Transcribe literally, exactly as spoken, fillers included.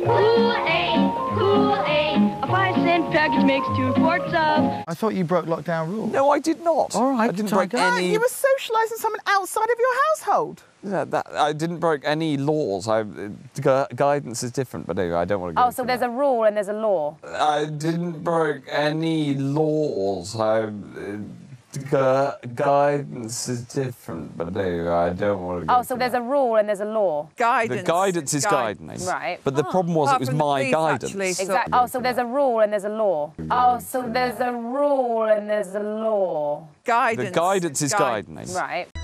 Kool-Aid, Kool-Aid. A five cent package makes two quarts of. I thought you broke lockdown rules. No, I did not. All right, I didn't break Tiger. any... You were socialising someone outside of your household. Yeah, that, I didn't break any laws. I, gu guidance is different, but anyway, I don't want to go Oh, so there's that. a rule and there's a law. I didn't break any laws. I, gu guidance is different, but anyway, I don't want to go Oh, so there's that. a rule and there's a law. Guidance. The guidance is guidance. guidance. Right. But the Oh, problem was it was my police, guidance. Actually, so Exactly. Oh, so there's a rule and there's a law. Oh, so there's a rule and there's a law. Guidance. The guidance is guidance. guidance. Right.